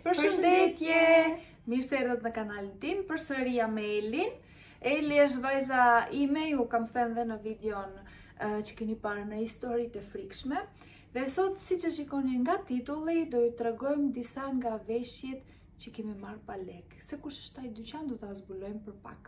Përshëndetje! Mirë se erdhët në kanalin tim, përsëri jam me Elin. Eli është vajza ime, ju kam thënë dhe në videon që keni parë në historitë e frikshme. Dhe sot, si që shikoni nga titulli, do ju tregojmë disa nga veshjet që kemi marrë pa lek. Se kush është ai dyqan, do ta zbulojmë për pak.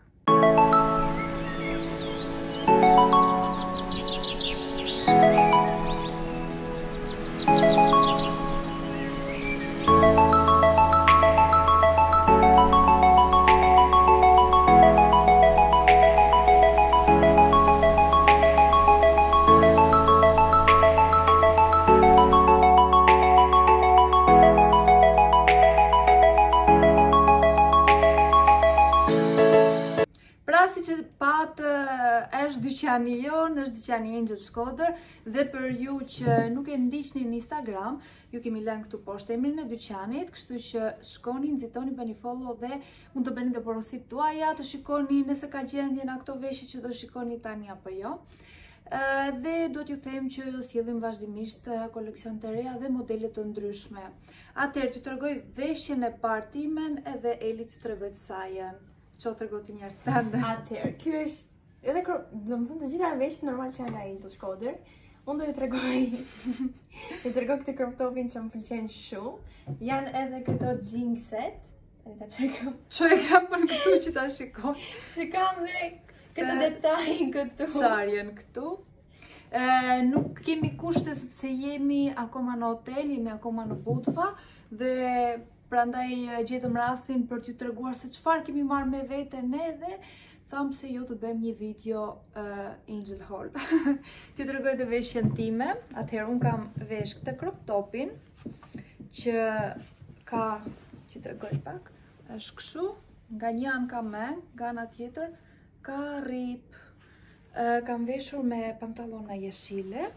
Si që patë është dyqani jonë, është dyqani Angel Shkodër, dhe për ju që nuk e ndiqni në Instagram, ju kemi lënë këtu poshtë emrin e dyqanit, kështu që shkoni, nxitoni, bëni follow dhe mund të bëni dhe porosit tuaja, të shikoni nëse ka gjendje në këto veshje që do shikoni tani apo jo. Dhe duhet ju them që sjellim vazhdimisht koleksion të reja dhe modele të ndryshme. Atëherë t'ju tregoj veshjen e parë timen edhe Eli t'ju tregoj të sajën. Që të rëgoti njërë të ndë. Atëherë, kjo është, edhe do më thënë të gjitha veshjet normal që janë nga Angel Shkodër. Unë do ju tregoj këtë crop topin që më pëlqen shumë. Janë edhe këto jeanset. Tani ta çojmë. Që e kam për këtu që ta shikoj. Që kam dhe këtë detajin këtu. Sharjen këtu. Nuk kemi kushte sepse jemi akoma në hotel, jemi akoma në Budva dhe prandaj gjetëm rastin për t'ju treguar se çfarë kemi marrë me vete ne dhe thamë se jo të bëjmë një video Angel Haul. T'ju tregoj të veshjen time. Atëherë unë kam vesh këtë crop topin që ka, që tregoj pak, është kështu, nga një anë ka meng, nga ana tjetër ka rip. Kam veshur me pantallona jeshile.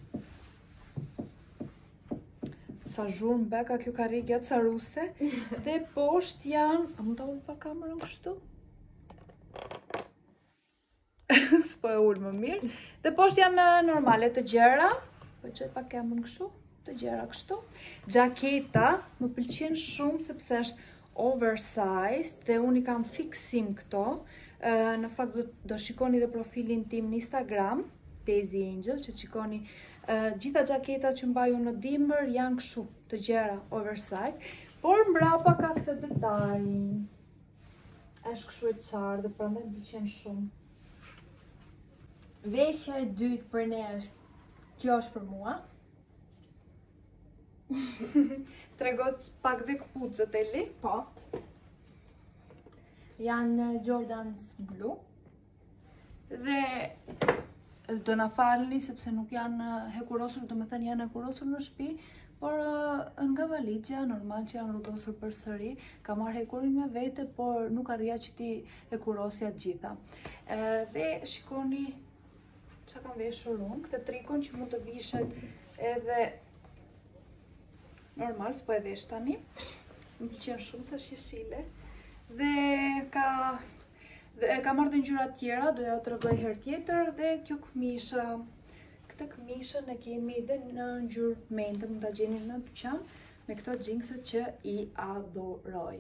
Sa zhurmë beka kjo ka ri gjatë sa ruse. Dhe poshtë janë... A mund ta ullë pa kamerën kështu? S'po e ullë më mirë. Dhe poshtë janë normale të gjera. Po qëtë pa kamerën kështu. Të gjera kështu. Gjaketa më pëlqen shumë sepse është oversized dhe unë i kam fiksim këto. Në fakt do shikoni dhe profilin tim në Instagram, Daisy Angel, që shikoni gjitha gjaketat që mbaju në dimër janë kështu të gjera oversized, por mbrapa ka këtë detaj. Është kështu e qartë dhe prandaj më pëlqen shumë. Veshja e dytë për ne është, kjo është për mua. Tregot pak dhe këpucët, Eli? Po. Janë Jordans blu. Dhe do na falni sepse nuk janë hekurosur, do me thënë janë hekurosur në shtëpi, por nga valixha normal që janë rrugosur përsëri, ka marrë hekurin me vete, por nuk arrija që ti hekurosja të gjitha. Dhe shikoni çka kam veshur unë, këtë trikon që mund të vishet edhe normal, s'po e vesh tani. Më pëlqen shumë se është jeshile. Dhe ka marrë dhe ngjyra tjera, do ja tregoj herë tjetër, dhe kjo këmisha. Këtë këmishën e kemi dhe në ngjyrë mendë, mund ta gjeni në dyqan, me këto xhinxet që i adoroj.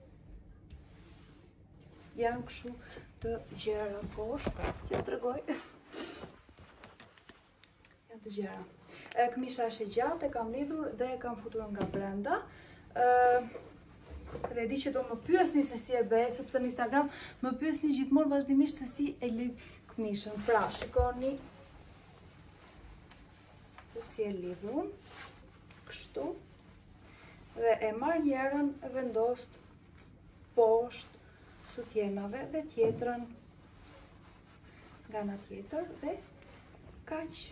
Janë kështu të gjera poshtë, që ja tregoj. Janë të gjera. Këmisha është e gjatë, e kam lidhur dhe e kam futur nga brenda. Dhe di që do më pyesni se si e bëj, sepse në Instagram më pyesni gjithmonë vazhdimisht se si e lidh këmishën. Pra, shikoni se si e lidh unë, kështu, dhe e marr njërën e vendos poshtë sutjenave dhe tjetrën nga ana tjetër dhe kaq.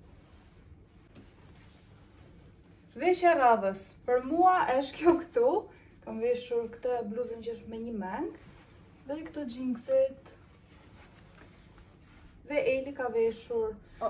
Veshja e radhës për mua është kjo këtu. Kam veshur këtë bluzën që është me një meng dhe këto jeanset. Dhe Eli ka veshur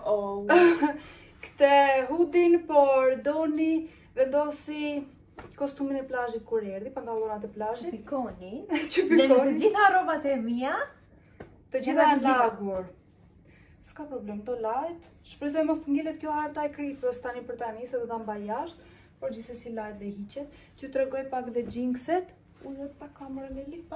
këtë hudin, por doni vendosi kostumin e plazhit kur erdhi, pantallonat e plazhit. Çpikoni. Çpikoni. Në të gjitha rrobat e mia, të gjitha janë lagur. S'ka problem, do lajt. Shpresoj mos të ngelet kjo harta e kripës tani për tani, se do ta mbaj jashtë. por gjithsesi lahet dhe hiqet. T'ju tregoj pak dhe xhinkset. Ullet pak kamerën e li, po.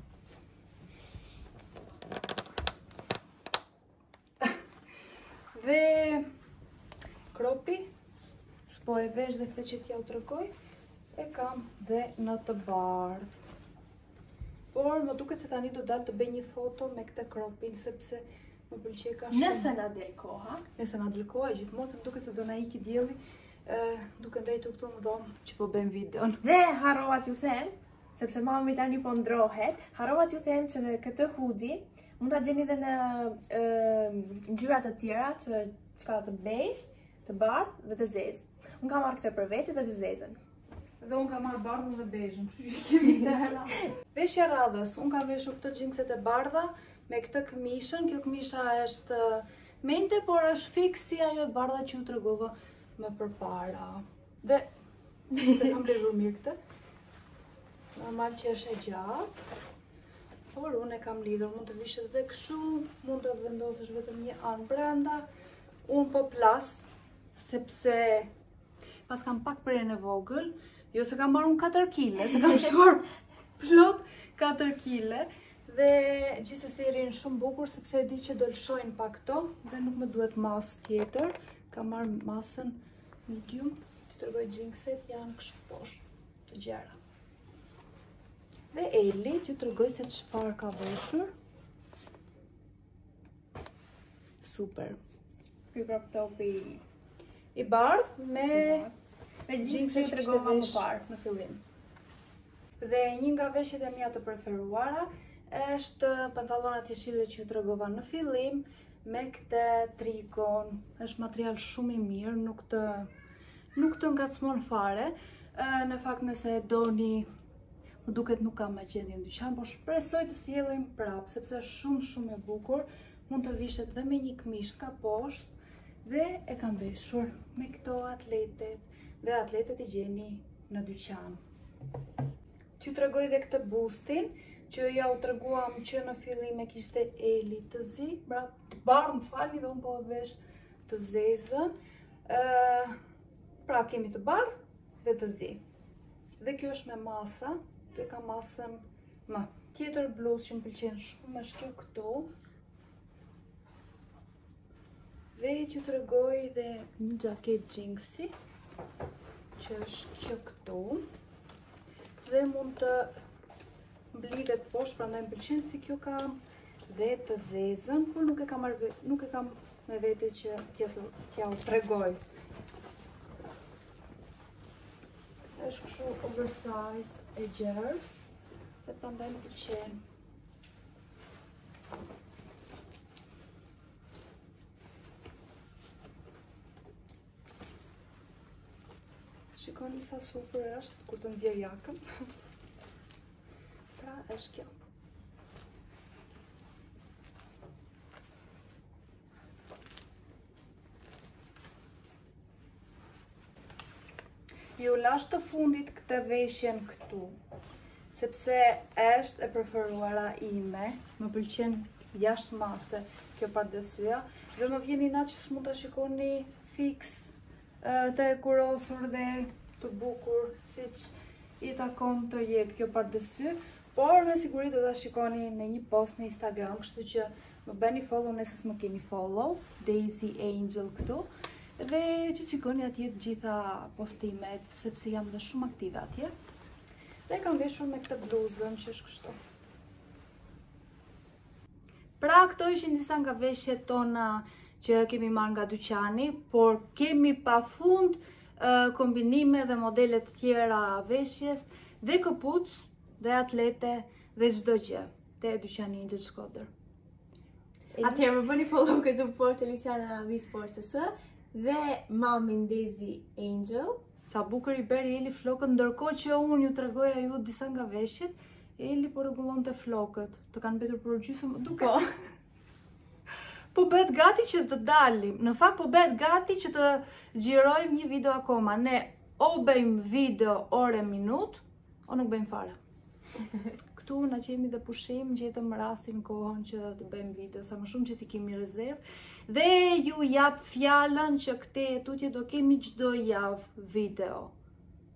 Dhe kropi, s'po e vesh dhe këtë që t'ja u tregoj, e kam dhe në të bardhë. Por më duket se tani do dalë të bëj një foto me këtë kropin, sepse më pëlqej ka shumë. Nëse na del koha. Nëse na del koha, gjithmonë se më duket se do na iki dielli, duke ndajtur këtu në dhomë që po bëjmë videon. Dhe harrova t'ju them, sepse mami tani po ndrohet, harrova t'ju them që në këtë hoodie mund ta gjeni edhe në ngjyra të tjera, që ka të beige, të bardhë dhe të zezë. Unë kam marrë këtë për vete dhe të zezën. Dhe unë kam marrë bardhën dhe beizhën, kështu që kemi të hera. Veshja radhës, unë kam veshur këtë xhinkset e bardha me këtë këmishën. Kjo këmisha është mente, por është fiks si ajo e bardha që ju tregova më përpara. Dhe se kam blerur mirë këtë. Normal që është e gjatë, por unë e kam lidhur, mund të vishet edhe kështu, mund të vendosësh vetëm një anë brenda. Unë po plas, sepse pas kam pak prerjen e vogël, jo se kam marrë unë 4 kg, se kam shtuar plot 4 kg. Dhe gjithsesi rrin shumë bukur, sepse e di që do lëshojnë pak këto dhe nuk më duhet masë tjetër. Kam marrë masën medium, të tregoj xhinkset janë kështu poshtë të gjera. Dhe Eli, t'ju tregoj se çfarë ka veshur. Super. Ky crop topi I bardhë me xhinkset që tregova më parë në fillim. Dhe një nga veshjet e mia të preferuara është pantallonat jeshile që ju tregova në fillim, me këtë trikon. Është material shumë i mirë, nuk të ngacmon fare. Në fakt nëse e doni, më duket nuk kam më gjendje në dyqan, por shpresoj të sjellim prapë, sepse është shumë e bukur. Mund të vishet dhe me një këmishë ka poshtë. Dhe e kam veshur me këto atletet, dhe atletet i gjeni në dyqan. T'ju tregoj dhe këtë bustin, që ja u treguam që në fillim e kishte Eli të zi, bardhë më falni dhe unë po e vesh të zezën. Pra kemi të bardhë dhe të zi. Dhe kjo është me masa, dhe ka masën më. Tjetër bluzë që më pëlqen shumë është kjo këtu. Dhe t'ju tregoj dhe një xhaket xhinksi, që është kjo këtu. Dhe mund të mblidhet poshtë, prandaj më pëlqen si kjo kam, dhe të zezën, por nuk e kam me vete që t'ja u tregoj. Është kështu oversize e gjerë, dhe prandaj më pëlqen. Shikoni sa super është kur të nxjerr jakën. Pra është kjo. Ju lash të fundit këtë veshjen këtu, sepse është e preferuara ime, më pëlqen jashtë mase kjo pardesya, dhe më vjen inat që s'mund ta shikoni fiks të e kurosur dhe të bukur, siç i takon të jetë kjo pardesy, por me siguri do ta shikoni në një post në Instagram, kështu që më bëni follow nëse s'më keni follow, Daisy Angel këtu, dhe që shikoni atje të gjitha postimet, sepse jam dhe shumë aktive atje. Dhe kam veshur me këtë bluzën që është kështu. Pra këto ishin disa nga veshjet tona që kemi marrë nga dyqani, por kemi pafund kombinime dhe modele të tjera veshjes, dhe këpucë, dhe atlete, dhe çdo gjë te dyqani Angel Shkodër. Atëherë më bëni follow këtu poshtë Elisiana Visportës dhe mamin Daisy Angel. Sa bukur i beri Eli flokët, ndërkohë që unë ju tregoja ju disa nga veshjet, Eli po rregullonte flokët. Të kanë mbetur për gjysmë, duket. Po bëhet gati që të dalim. Në fakt po bëhet gati që të xhirojmë një video akoma. Ne o bëjmë video ore minut, o nuk bëjmë fare. Këtu na qemi dhe pushim, gjetëm rastin kohën që të bëjmë video, sa më shumë që t'i kemi rezervë. Dhe ju jap fjalën që këte tutje do kemi çdo javë video.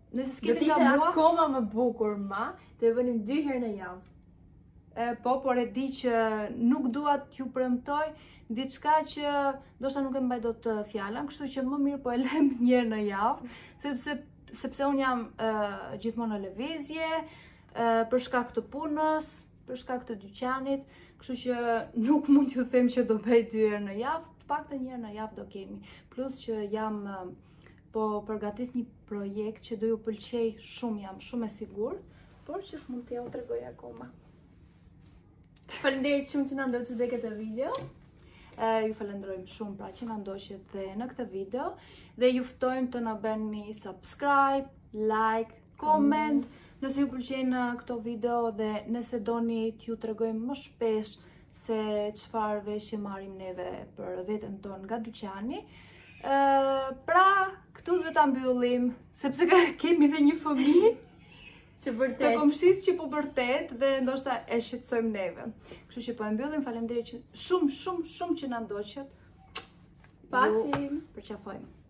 Nëse Do s'keni t'ishte nga mua, akoma më bukur ma, të e bënim 2 herë në javë. po, por e di që nuk dua t'ju premtoj diçka që ndoshta nuk e mbaj dot fjalën, kështu që më mirë po e lëm një herë në javë, sepse un jam gjithmonë në lëvizje, për shkak të punës, për shkak të dyqanit, kështu që nuk mund t'ju them që do bëj 2 herë në javë, të paktën një herë në javë do kemi. Plus që jam po përgatis një projekt që do ju pëlqej shumë, jam shumë e sigurt, por që s'mund t'ja u tregoj akoma. Faleminderit shumë që na ndoqët dhe këtë video. Ju falenderojmë shumë pra që na ndoqët dhe në këtë video dhe ju ftojmë të na bëni subscribe, like, comment nëse ju pëlqejnë këto video dhe nëse doni t'ju tregojmë më shpesh se çfarë veshje marrim neve për veten tonë nga dyqani. Pra, këtu do ta mbyllim sepse kemi dhe një fëmijë Që të vërtet. komshisë që po vërtet dhe ndoshta e shqetësojmë neve. Kështu që po e mbyllim, faleminderit që shumë që na ndoqët. Pashim. Përqafojmë.